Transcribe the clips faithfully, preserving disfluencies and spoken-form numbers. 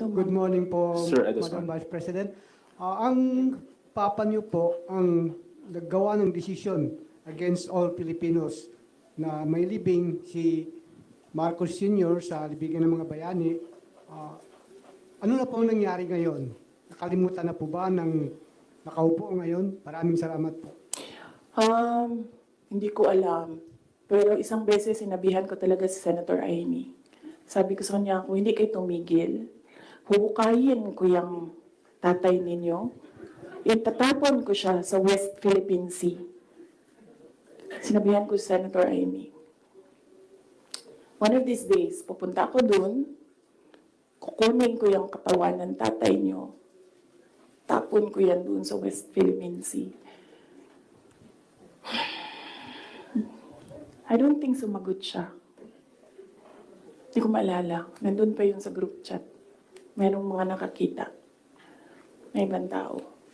good morning po, Sir Edison. Madam Vice President. Ah, ang papa niyo po ang naggawa ng desisyon against all Filipinos na may libing si Marcos Senior sa libigan ng mga bayani. Ah, ano na po ang nangyari ngayon? Nakalimutan na po ba ng nakaupo ngayon? Maraming salamat po. Um, hindi ko alam. Pero isang beses sinabihan ko talaga si Senator Amy. Sabi ko sa kanya, kung hindi kayo tumigil, huhukayin ko yung tatay ninyo. Itatapon ko siya sa West Philippine Sea. Sinabihan ko si Senator Amy. One of these days, pupunta ako dun, kukunin ko yung katawan ng tatay niyo, tapon ko yan dun sa West Philippine Sea. I don't think sumagot siya. Hindi ko maalala. Nandun pa yun sa group chat. Merong mga nakakita. May ibang tao.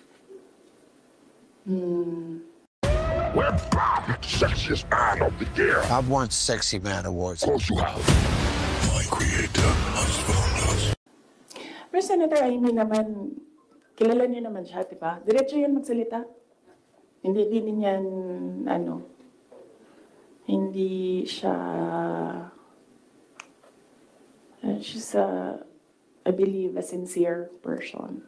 Hmm. We're back! Sexiest man of the year! I've won Sexy Man Awards. Of course you have. My creator has found us. Pero Senator Amy naman, kilala niyo naman siya, di ba? Diretso yan magsalita. Hindi din yan, ano, hindi siya, uh, she's a, I believe, a sincere person.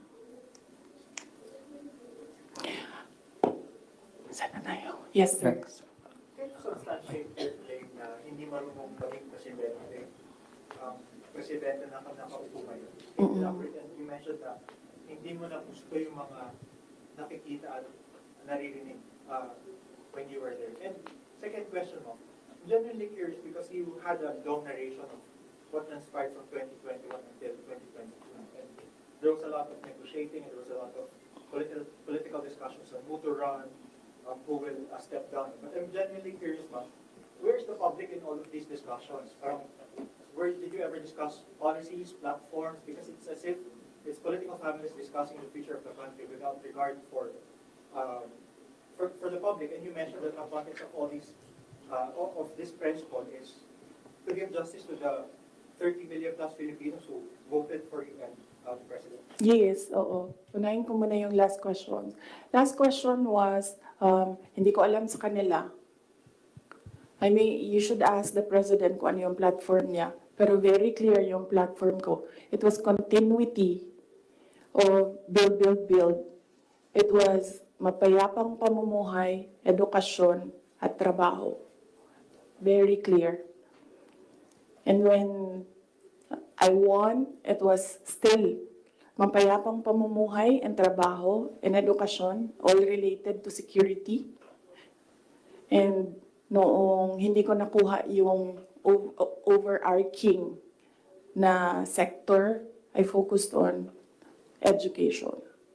Saan na tayo? Yes, sir. Substantiate your claim na hindi marunong maging presidente, um, presidente na nakaupo ngayon. Mm-mm. And you mentioned na hindi mo na gusto yung mga nakikita at naririnig uh, when you were there. And second question mo, I'm genuinely curious because you had a long narration of what transpired from twenty twenty-one until twenty twenty-two. And there was a lot of negotiating and there was a lot of political, political discussions on who to run, Um, who will uh, step down. But I'm genuinely curious, ma'am, where is the public in all of these discussions? Um, where did you ever discuss policies, platforms? Because it's as if it's political families discussing the future of the country without regard for um, for, for the public. And you mentioned that the advantage of all these uh, of, of this principle is to give justice to the thirty million plus Filipinos who voted for you and uh, the president. Yes, oo. Unahin ko muna yung last question. Last question was, um, hindi ko alam sa kanila. I mean, you should ask the president kung ano yung platform niya. Pero very clear yung platform ko. It was continuity of build, build, build. It was mapayapang pamumuhay, edukasyon, at trabaho. Very clear. And when I won, it was still mapayapang pamumuhay and trabaho and edukasyon, all related to security. And noong hindi ko nakuha yung overarching na sector, I focused on education.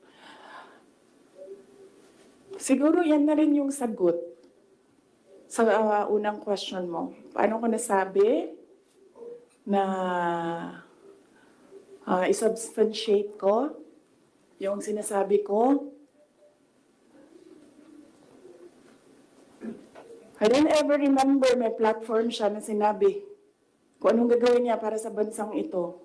Siguro yan na rin yung sagot sa uh, unang question mo. Paano ko nasabi na uh, isubstantiate ko yung sinasabi ko? I don't ever remember may platform siya na sinabi kung anong gagawin niya para sa bansang ito.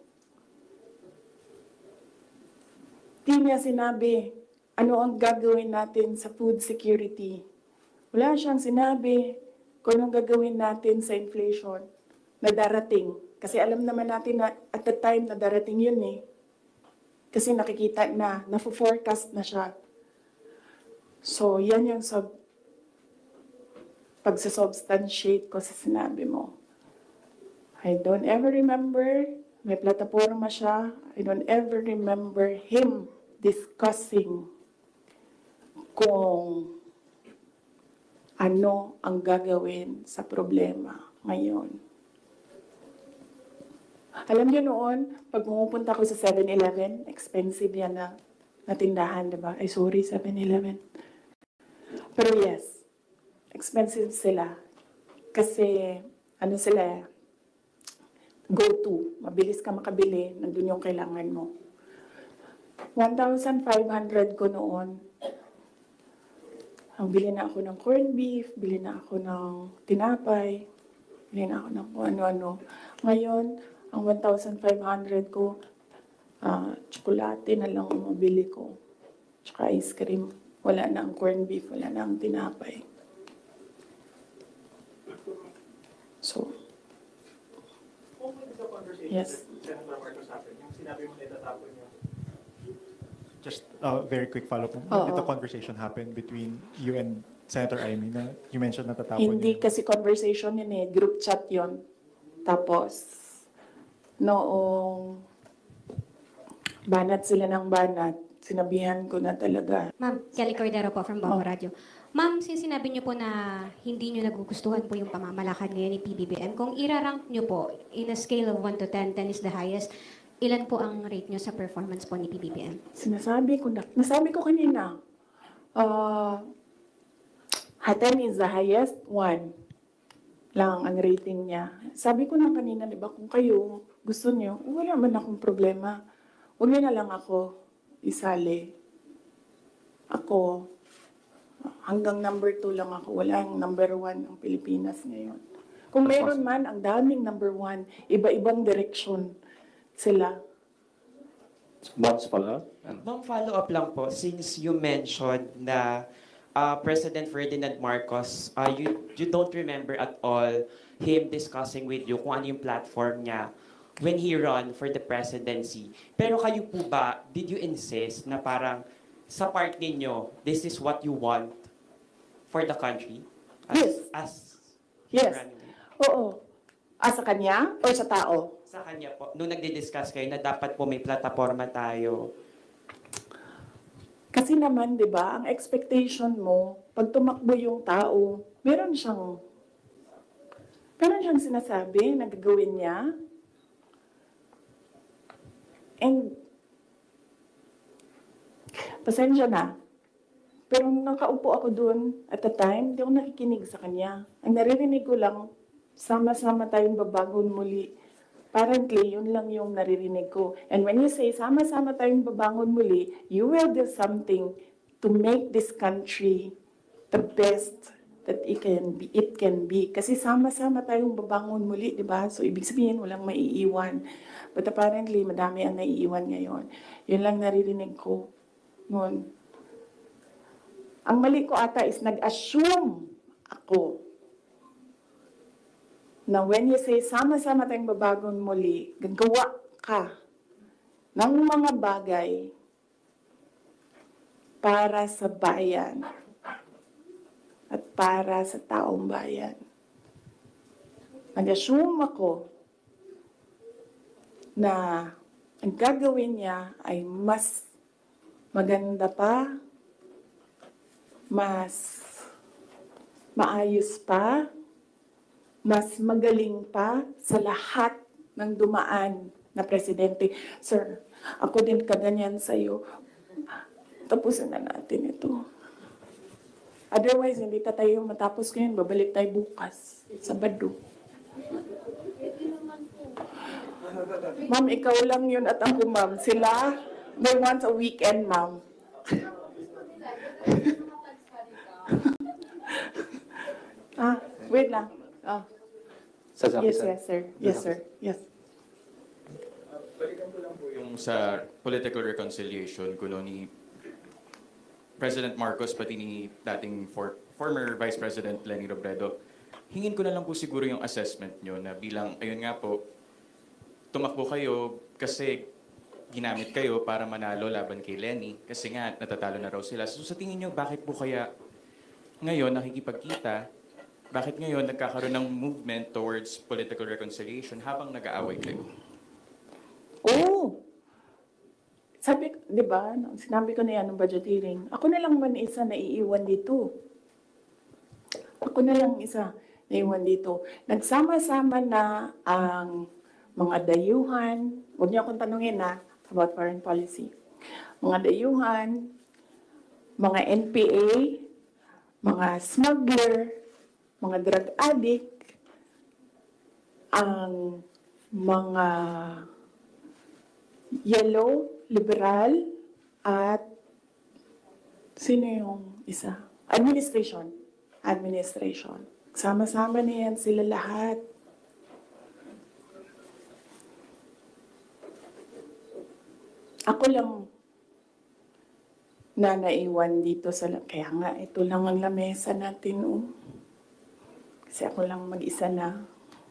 Di niya sinabi ano ang gagawin natin sa food security. Wala siyang sinabi kung anong gagawin natin sa inflation na darating. Kasi alam naman natin na at the time na darating yun eh. Kasi nakikita na, na-forecast na siya. So, yan yung sub pagsasubstantiate ko sa sinabi mo. I don't ever remember, may plataforma siya, I don't ever remember him discussing kung ano ang gagawin sa problema ngayon. Alam niyo noon, pag pumupunta ko sa seven eleven, expensive yan na, na tindahan, diba? Ay, sorry, seven eleven. Pero yes, expensive sila. Kasi, ano sila, go-to. Mabilis ka makabili, nandun yung kailangan mo. one thousand five hundred ko noon. Ang bili na ako ng corned beef, bili na ako ng tinapay, bili na ako ng kung ano-ano. Ngayon, ang one thousand five hundred ko, Ah, tsokolate na lang ang mabili ko. Tsaka ice cream. Wala na ang corned beef, wala na ang tinapay. So, Kung ano sa conversation Yes. with Senator Marcos happened, yung sinabi mo na itatapon niya. Just a very quick follow-up. When Oo. did the conversation happen between you and Senator Amy na you mentioned na tatapon hindi niya? kasi conversation yun eh, group chat yun. Tapos, noong banat sila ng banat, sinabihan ko na talaga. Ma'am, Kelly Cordero po from Bago Radio. Ma'am, since sinabi niyo po na hindi niyo nagugustuhan po yung pamamalakad ngayon ni P B B M, kung irarank niyo po in a scale of one to ten, ten is the highest, ilan po ang rate niyo sa performance po ni P B B M? Sinasabi ko na, nasabi ko kanina, uh, ten is the highest, one lang ang rating niya. Sabi ko na kanina, di ba, kung kayo gusto niyo, wala man akong problema. Huwag niyo na lang ako isali. Ako, hanggang number two lang ako. Walang number one ang Pilipinas ngayon. Kung meron man, ang daming number one, iba-ibang direksyon sila. Once follow-up? Ma'am, follow-up lang po. Since you mentioned na uh, President Ferdinand Marcos, uh, you, you don't remember at all him discussing with you kung ano yung platform niya when he run for the presidency. Pero kayo po ba, did you insist na parang sa part ninyo, this is what you want for the country? As, Yes. As Yes. running mate? Oo. Ah, sa kanya or sa tao? Sa kanya po, nung nagdi-discuss kayo na dapat po may plataforma tayo. Kasi naman, di ba, ang expectation mo, pag tumakbo yung tao, meron siyang, meron siyang sinasabi na gagawin niya. And, pasensya na. Pero nung nakaupo ako doon at the time, hindi ako nakikinig sa kanya. Ang naririnig ko lang, sama-sama tayong babangon muli. Apparently, yun lang yung naririnig ko. And when you say, sama-sama tayong babangon muli, you will do something to make this country the best that it can be. It can be. Kasi sama-sama tayong babangon muli, di ba? So, ibig sabihin, walang maiiwan. But apparently, madami ang naiiwan ngayon. Yun lang naririnig ko noon. Ang mali ko ata is nag-assume ako na when you say sama-sama tayong babagon muli, gagawa ka ng mga bagay para sa bayan at para sa taong bayan. Nag-assume ako na ang gagawin niya ay mas maganda pa, mas maayos pa, mas magaling pa sa lahat ng dumaan na presidente. Sir, ako din kaganyan sa'yo. Tapusin na natin ito. Otherwise, hindi ta tayo matapos ngayon. Babalik tayo bukas. Sabado. Ma'am, ikaw lang yun at ako, ma'am. Sila, may once a weekend, ma'am. ah, wait lang. Ah. Sasabi, Yes, sir. yes, sir. Yes, sir. Yes. Balikan ko lang po yung sa political reconciliation kuno ni President Marcos pati ni dating for, former Vice President Leni Robredo. Hingin ko na lang po siguro yung assessment nyo na bilang, ayun nga po, tumakbo kayo kasi ginamit kayo para manalo laban kay Leni kasi nga natatalo na raw sila. So sa tingin nyo, bakit po kaya ngayon nakikipagkita? Bakit ngayon nagkakaroon ng movement towards political reconciliation habang nag-aaway kayo? Oo. Sabi, di ba, nung sinabi ko na yan ng budget hearing, ako na lang man isa na iiwan dito. Ako na lang isa na iwan dito. Nagsama-sama na ang mga dayuhan, huwag niyo akong tanungin na about foreign policy. Mga dayuhan, mga N P A, mga smuggler, mga drug addict, ang mga yellow, liberal, at sino yung isa? Administration. Administration. Sama-sama na yan sila lahat. ako lang na naiwan dito sa, kaya nga ito lang ang lamesa natin, oh. Kasi ako lang mag-isa na.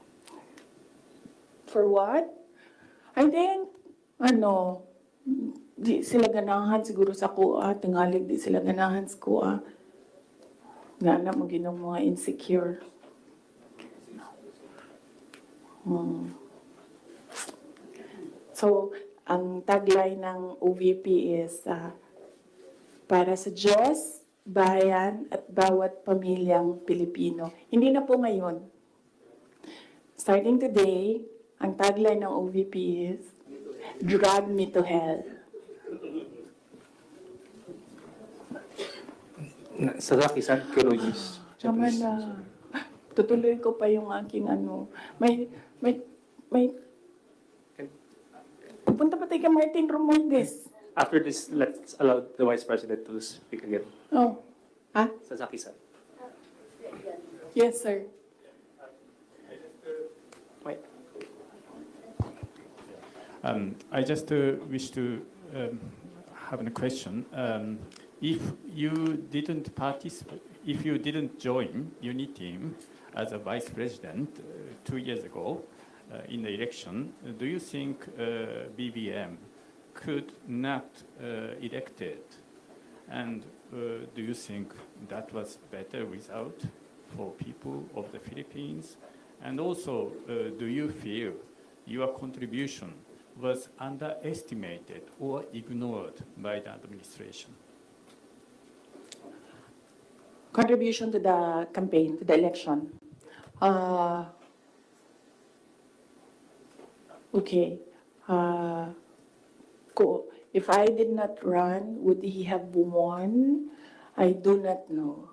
For what? I think, ano, di sila ganahan siguro sa kuha, tingalig di sila ganahan sa kuha. Nga na, maginong mga insecure. Hmm. So, ang tagline ng O V P is, uh, para sa Diyos, bayan, at bawat pamilyang Pilipino. Hindi na po ngayon. Starting today, ang tagline ng O V P is, drag me to hell. Sasaki-san, can we use? Tama na. Tutuloy ko pa yung aking ano. May, may, may, pupunta pa tayo kay Martin Romualdez. After this, let's allow the Vice President to speak again. Oh. Ah? Sasaki-san. Yes, sir. Wait. Um, I just uh, wish to um, have a question. Um, if you didn't participate, if you didn't join UNITEAM as a vice president uh, two years ago uh, in the election, do you think uh, B B M could not uh, elected? And uh, do you think that was better result for people of the Philippines? And also, uh, do you feel your contribution was underestimated or ignored by the administration? Contribution to the campaign, to the election. Uh, okay. Uh, ko- if I did not run, would he have won? I do not know.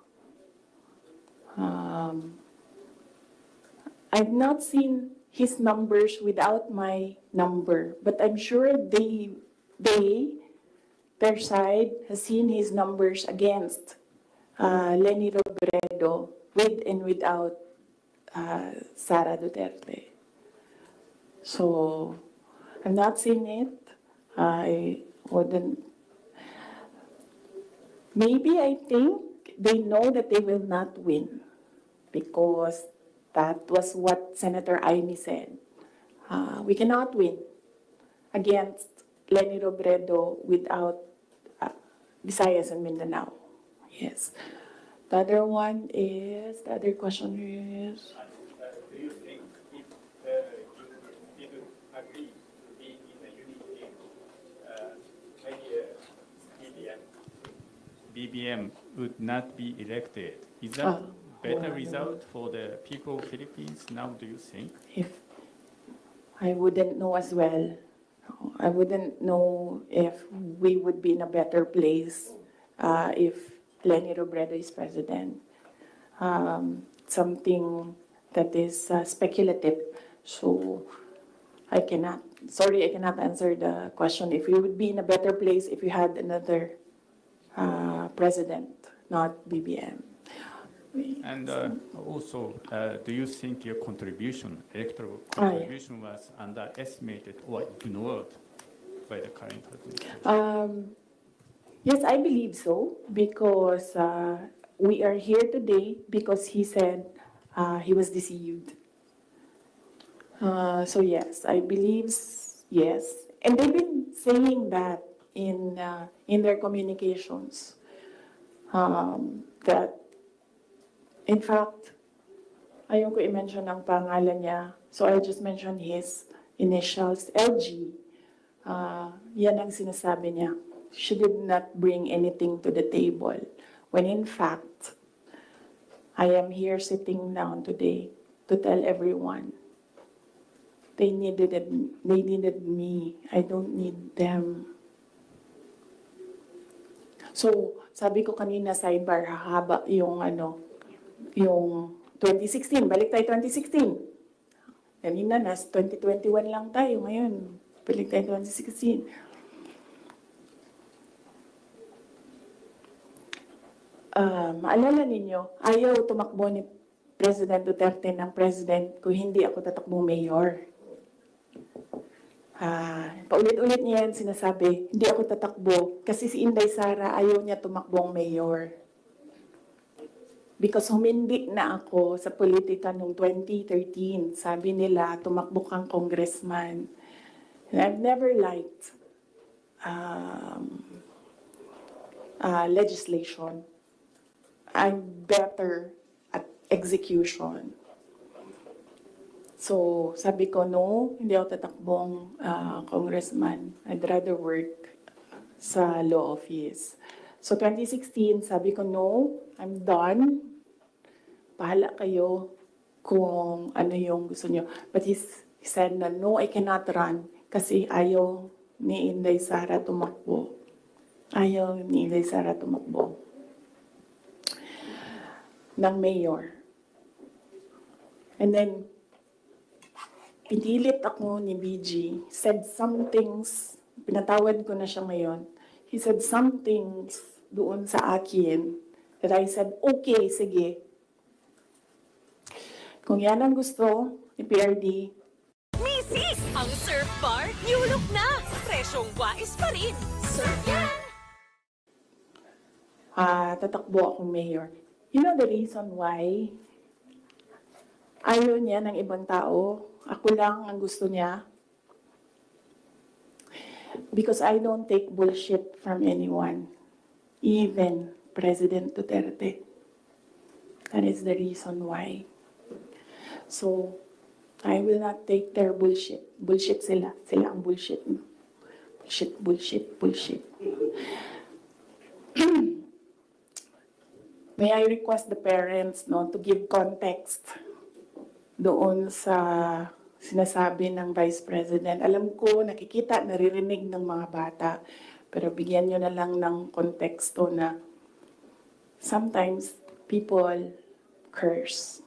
Um, I've not seen his numbers without my number, but I'm sure they, they, their side has seen his numbers against uh, Leni Robredo with and without uh, Sara Duterte. So, I've not seen it. I wouldn't. Maybe I think they know that they will not win because that was what Senator Aimee said. Uh, we cannot win against Leni Robredo without uh, Visayas and Mindanao. Yes. The other one is, the other question is, Do you think if uh, you didn't agree to be in the unity, uh, maybe uh, B B M, B B M would not be elected? Is that Oh, better well, result for the people of Philippines now, do you think? if I wouldn't know as well. I wouldn't know if we would be in a better place uh, if Leni Robredo is president. Um, something that is uh, speculative. So I cannot, sorry, I cannot answer the question. If we would be in a better place if we had another uh, president, not B B M. And uh, also, uh, do you think your contribution, electoral Ah, yeah. contribution, was underestimated or ignored by the current administration? Um, yes, I believe so because uh, we are here today because he said uh, he was deceived. Uh, so yes, I believe s- yes, and they've been saying that in uh, in their communications um, that in fact ayaw ko i-mention ang pangalan niya, so I'll just mention his initials, L G. Uh, yan ang sinasabi niya. She did not bring anything to the table. When in fact, I am here sitting down today to tell everyone they needed it, they needed me. I don't need them. So, sabi ko kanina sidebar, hahaba yung ano, yung twenty sixteen, balik tayo twenty sixteen. Kanina, nas twenty twenty-one lang tayo ngayon. Balik tayo twenty sixteen. Uh, maalala ninyo, ayaw tumakbo ni President Duterte ng president kung hindi ako tatakbong mayor. Ah, paulit-ulit niya yan sinasabi, hindi ako tatakbo kasi si Inday Sara ayaw niya tumakbong mayor. Because humindi na ako sa politika noong twenty thirteen. Sabi nila, tumakbo kang congressman. And I've never liked um, uh, legislation. I'm better at execution. So, sabi ko, no, hindi ako tatakbong uh, congressman. I'd rather work sa law office. So, twenty sixteen, sabi ko, no, I'm done. Bahala kayo kung ano yung gusto nyo. But he, he said na, no, I cannot run kasi ayaw ni Inday Sara tumakbo. Ayaw ni Inday Sara tumakbo ng mayor. And then, pinilit ako ni B G, said some things, pinatawad ko na siya ngayon. He said some things doon sa akin that I said, okay, sige. Kung yan ang gusto ni P R D, Misis! Ang surf bar, new look na! Presyong wais pa rin! Surf yan! ah, tatakbo akong mayor. You know the reason why? Ayaw niya ng ibang tao. Ako lang ang gusto niya. Because I don't take bullshit from anyone. Even President Duterte. That is the reason why. So, I will not take their bullshit. Bullshit sila. Sila ang bullshit. Bullshit, bullshit, bullshit. May I request the parents no, to give context doon sa sinasabi ng Vice President. Alam ko, nakikita, naririnig ng mga bata, pero bigyan nyo na lang ng konteksto na sometimes people curse.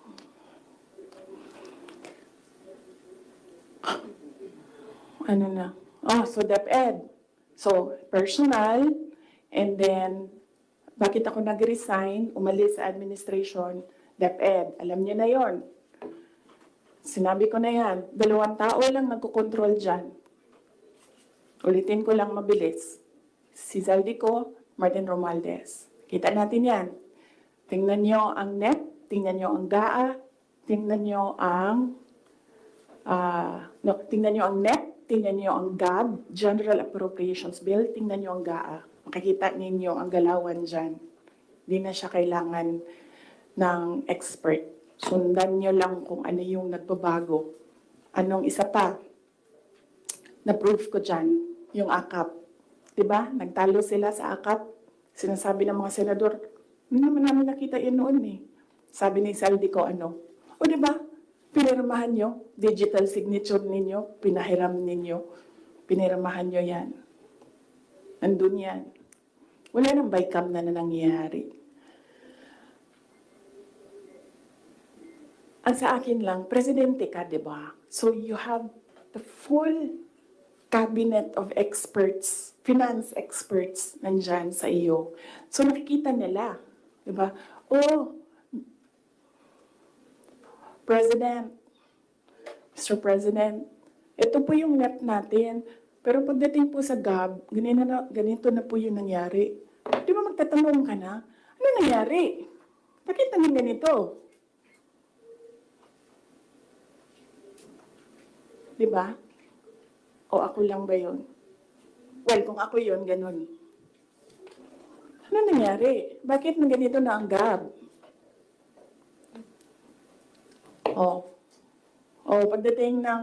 Ano na? Oh, so DepEd. So, personal, and then, bakit ako nag-resign, umalis sa administration, DepEd. Alam niyo na yon. Sinabi ko na yan, dalawang tao lang nagkocontrol dyan. Ulitin ko lang mabilis. Si Zaldico, Martin Romualdez. Kita natin yan. Tingnan nyo ang N E P, tingnan nyo ang G A A, tingnan nyo ang, uh, no, tingnan nyo ang N E P, tingnan nyo ang G A B, General Appropriations Bill, tingnan nyo ang G A A. Makikita ninyo ang galawan dyan. Hindi na siya kailangan ng expert. Sundan nyo lang kung ano yung nagbabago. Anong isa pa? Na-proof ko dyan, yung A K A P. Diba? Nagtalo sila sa A K A P. Sinasabi ng mga senador, hindi naman namin nakita yun noon eh. Sabi ni Zaldico, ano? O diba? Pinirmahan nyo, digital signature ninyo, pinahiram ninyo, pinirmahan nyo yan. Nandun yan. Wala nang bycam na na nangyayari. Ang sa akin lang, presidente ka, di ba? So you have the full cabinet of experts, finance experts, nandyan sa iyo. So nakikita nila, di ba? Oh, President, Mister President, ito po yung net natin. Pero pagdating po sa G A B, ganito na, ganito na po yung nangyari. Di ba magtatanong ka na, ano nangyari? Bakit naging ganito? Di ba? O ako lang ba yun? Well, kung ako yun, ganun. Ano nangyari? Bakit na ganito na ang G A B? O, o pagdating ng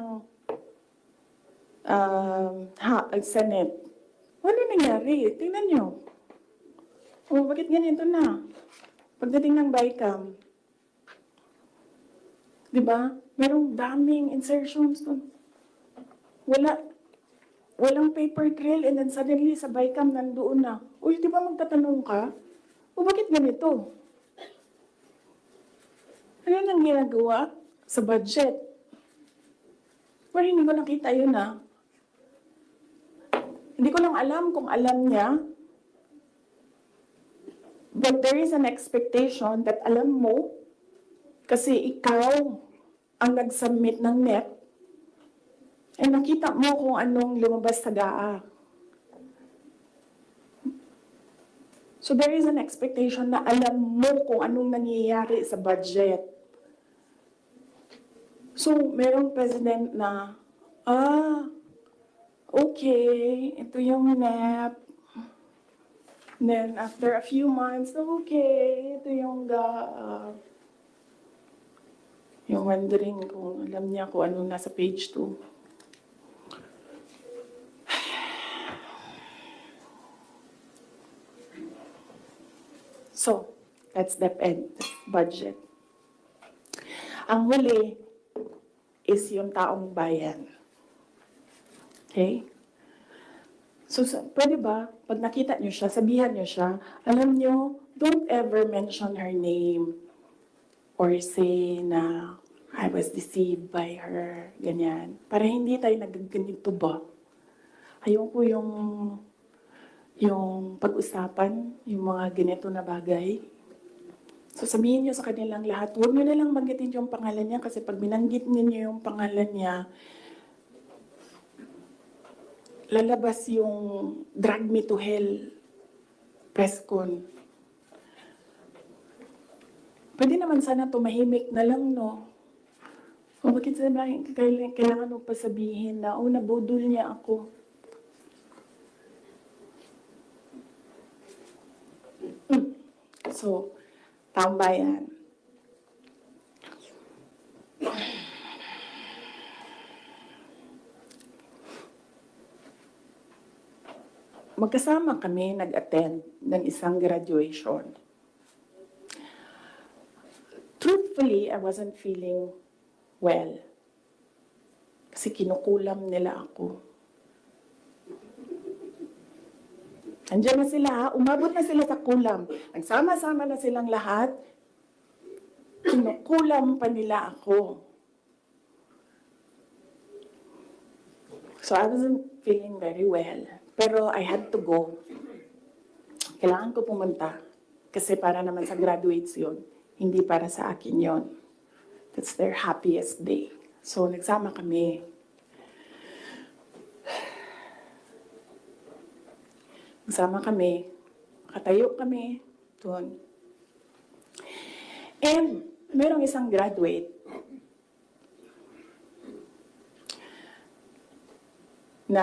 um, ha, Senate, ano nangyari? Tingnan nyo. O, bakit ganito na? Pagdating ng BICAM, di ba? Merong daming insertions doon. Wala, walang paper trail and then suddenly sa BICAM nandoon na. Uy, di ba magtatanong ka? O bakit ganito? Ano nang ginagawa sa budget? Pero hindi ko nakita yun na. Hindi ko lang alam kung alam niya. But there is an expectation that alam mo kasi ikaw ang nag-submit ng N E P. Eh nakita mo kung anong lumabas sa G A A. So there is an expectation na alam mo kung anong nangyayari sa budget. So merong president na, ah, okay, ito yung N E P. Then after a few months, okay, ito yung G A A. Yung wondering kung alam niya kung anong nasa page two. So, that's DepEd budget. Ang huli is yung taong bayan. Okay? So, sa- pwede ba, pag nakita niyo siya, sabihan niyo siya, alam niyo, don't ever mention her name or say na I was deceived by her, ganyan. Para hindi tayo nagaganito ba? Ayoko yung yung pag-usapan, yung mga ganito na bagay. So sabihin niyo sa kanilang lahat, huwag niyo na lang banggitin yung pangalan niya kasi pag binanggit niyo yung pangalan niya, lalabas yung drag me to hell press con. Pwede naman sana tumahimik na lang, no? O bakit sabihin, kailangan mo pa sabihin na, oh, nabudol niya ako. So, tambayan. Magkasama kami nag-attend ng isang graduation. Truthfully, I wasn't feeling well. Kasi kinukulam nila ako. Andiyan na sila, ha? Umabot na sila sa kulam. Nagsama-sama na silang lahat. Kinukulam pa nila ako. So I wasn't feeling very well. Pero I had to go. Kailangan ko pumunta. Kasi para naman sa graduates yun. Hindi para sa akin yun. That's their happiest day. So nagsama kami. Nagsama kami. Katayo kami. Doon. And merong isang graduate na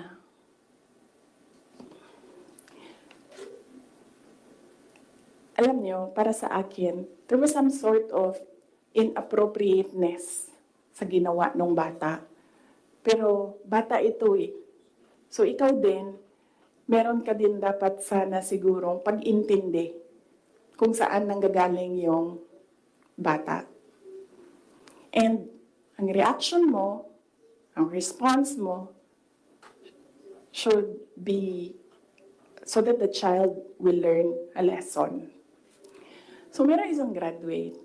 alam niyo, para sa akin, there was some sort of inappropriateness sa ginawa ng bata. Pero bata ito eh. So ikaw din, meron ka din dapat sana sigurong pag-intindi kung saan nanggagaling yung bata. And ang reaction mo, ang response mo, should be so that the child will learn a lesson. So meron isang graduate.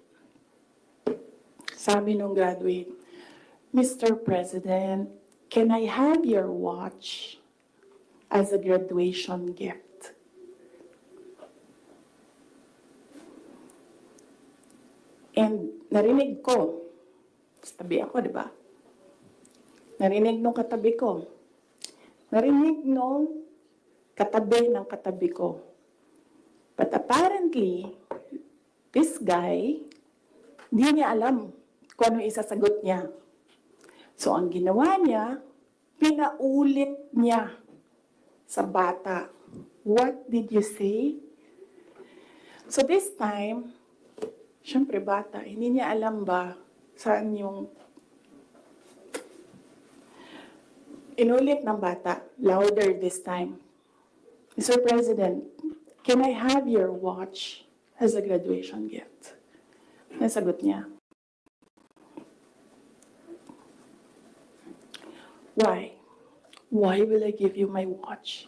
Sabi nung graduate, Mister President, can I have your watch as a graduation gift? And narinig ko, tabi ako, di ba? Narinig nung katabi ko. Narinig nung katabi ng katabi ko. But apparently, this guy, hindi niya alam kung ano isasagot niya. So ang ginawa niya, pinaulit niya sa bata. What did you say? So this time, syempre bata, hindi niya alam ba saan yung inulit ng bata, louder this time. Mister President, can I have your watch as a graduation gift? Nasagot niya. Why? Why will I give you my watch?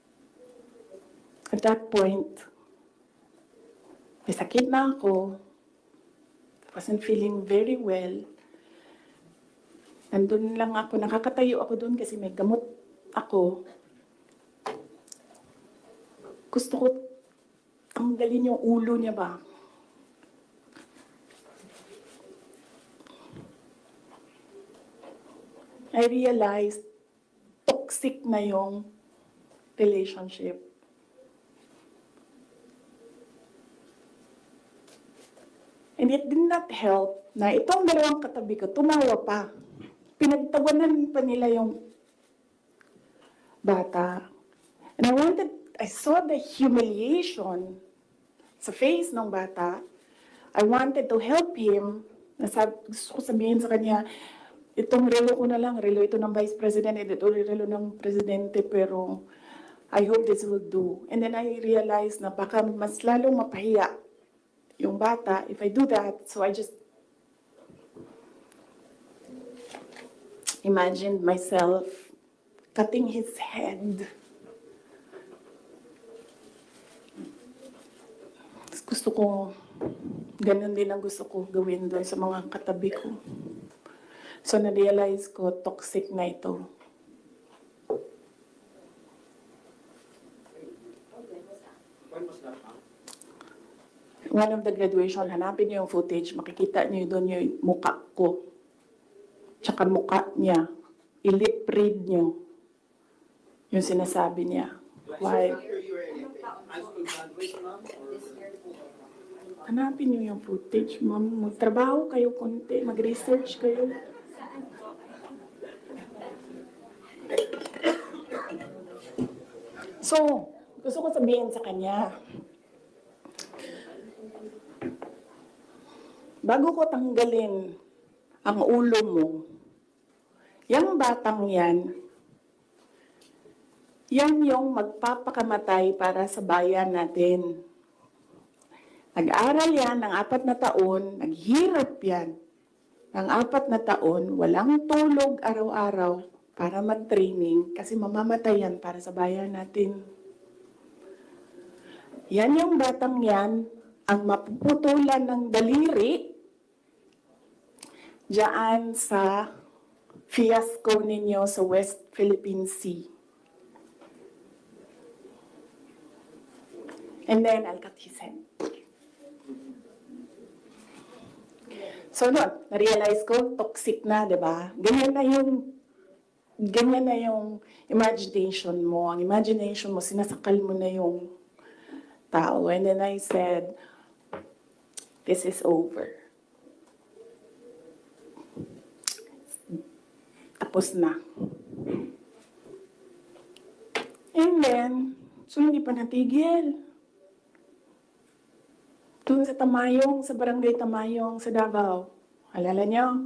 At that point, may sakit na ako. I wasn't feeling very well. Nandun lang ako, nakakatayo ako doon kasi may gamot ako. Gusto ko tanggalin yung ulo niya ba? I realized toxic na yung relationship. And it did not help na itong dalawang katabi ko, tumawa pa. Pinagtawanan pa nila yung bata. And I wanted, I saw the humiliation sa face ng bata. I wanted to help him. Nasab, gusto ko sabihin sa kanya, itong relo ko na lang, relo ito ng Vice President, ito relo ng Presidente, pero I hope this will do. And then I realized na baka mas lalong mapahiya yung bata if I do that. So I just imagined myself cutting his head. Gusto ko, ganun din ang gusto ko gawin doon sa mga katabi ko. So na-realize ko, toxic na ito. One of the graduation, hanapin niyo yung footage, makikita niyo doon yung mukha ko. Tsaka mukha niya. I-lip read niyo yung sinasabi niya. Why? Hanapin niyo yung footage, ma'am. Magtrabaho kayo konti, mag-research kayo. So, gusto ko sabihin sa kanya, bago ko tanggalin ang ulo mo, yung batang yan, yan yung magpapakamatay para sa bayan natin. Nag-aral yan ng apat na taon, naghirap yan ng apat na taon, walang tulog araw-araw para mag-training kasi mamamatay yan para sa bayan natin. Yan yung batang yan, ang mapuputulan ng daliri diyan sa fiasco ninyo sa West Philippine Sea. And then I'll cut his head. So noon, na-realize ko, toxic na, di ba? Ganyan na yung, ganyan na yung imagination mo. Ang imagination mo, sinasakal mo na yung tao. And then I said, this is over. Tapos na. And then, so hindi pa natigil. Doon sa Tamayong, sa barangay Tamayong, sa Davao. Alala niyo?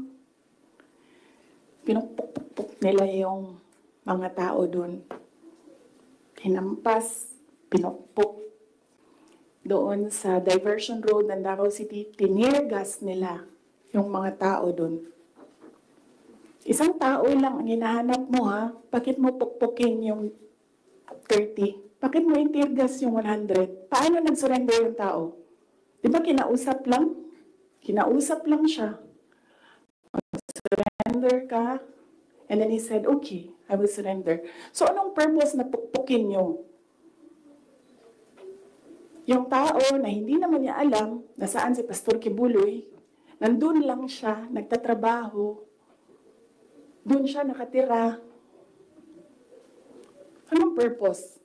Pinupuk-puk nila yung mga tao doon. Hinampas, pinupuk. Doon sa diversion road ng Davao City, tinirgas nila yung mga tao doon. Isang tao lang ang hinahanap mo, ha? Bakit mo pukpukin yung thirty? Bakit mo itirgas yung one hundred? Paano nag-surrender yung tao? Di ba kinausap lang? Kinausap lang siya. Surrender ka? And then he said, okay, I will surrender. So anong purpose na pukpukin nyo? Yung tao na hindi naman niya alam na saan si Pastor Kibuloy, nandun lang siya, nagtatrabaho, doon siya nakatira. Anong purpose?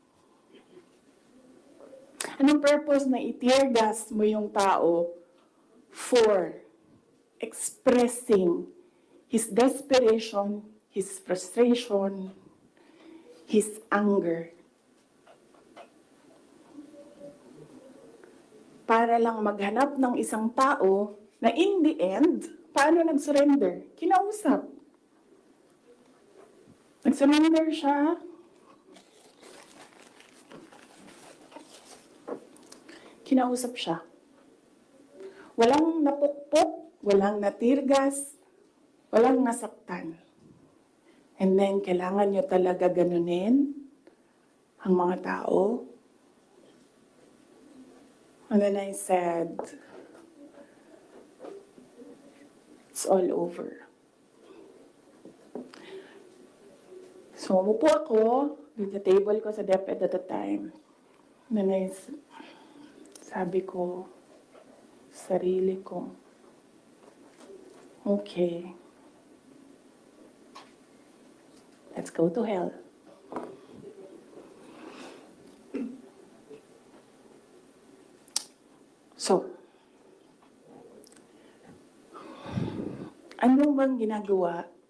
Anong purpose na i-tear gas mo yung tao for expressing his desperation, his frustration, his anger? Para lang maghanap ng isang tao na in the end, paano nag-surrender? Kinausap. Nag-surrender siya. Kinausap siya. Walang napukpok, walang natirgas, walang nasaktan. And then, kailangan nyo talaga ganunin ang mga tao. And then I said, it's all over. So, umupo ako dun sa table ko sa DepEd at the time. And then I, sabi ko, sarili ko, okay, Let's go to hell. So, ano bang ginagawa